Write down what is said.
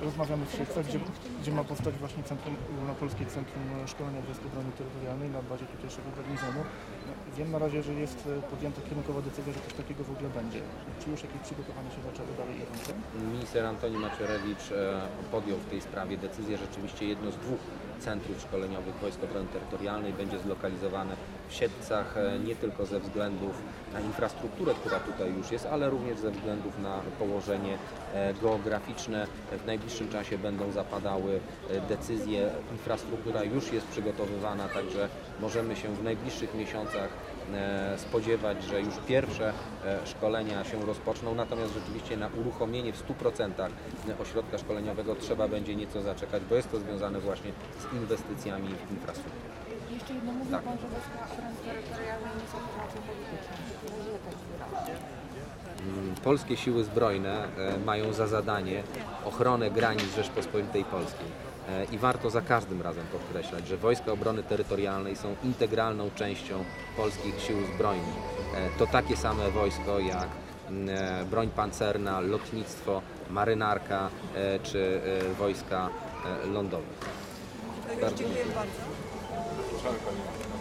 rozmawiamy w Siedlcach, gdzie ma powstać właśnie Ogólnopolskie Centrum Szkolenia Wojsk Obrony Terytorialnej na bazie tutejszego garnizonu. Wiem na razie, że jest podjęta kierunkowa decyzja, że coś takiego w ogóle będzie. Czy już jakieś przygotowania się zaczęły dalej idące? Minister Antoni Macierewicz podjął w tej sprawie decyzję. Rzeczywiście jedno z dwóch centrów szkoleniowych Wojsk Obrony Terytorialnej będzie zlokalizowane w Siedlcach, nie tylko ze względów na infrastrukturę, która tutaj już jest, ale również ze względów na położenie geograficzne. W najbliższym czasie będą zapadały decyzje. Infrastruktura już jest przygotowywana, także możemy się w najbliższych miesiącach spodziewać, że już pierwsze szkolenia się rozpoczną, natomiast rzeczywiście na uruchomienie w 100% ośrodka szkoleniowego trzeba będzie nieco zaczekać, bo jest to związane właśnie z inwestycjami w infrastrukturę. Jeszcze jedno, mówił Pan, że Wojska Obrony Terytorialnej nie są formacją polityczną. Polskie Siły Zbrojne mają za zadanie ochronę granic Rzeczpospolitej Polskiej. I warto za każdym razem podkreślać, że Wojska Obrony Terytorialnej są integralną częścią polskich sił zbrojnych. To takie same wojsko jak broń pancerna, lotnictwo, marynarka czy wojska lądowe. Dziękuję bardzo.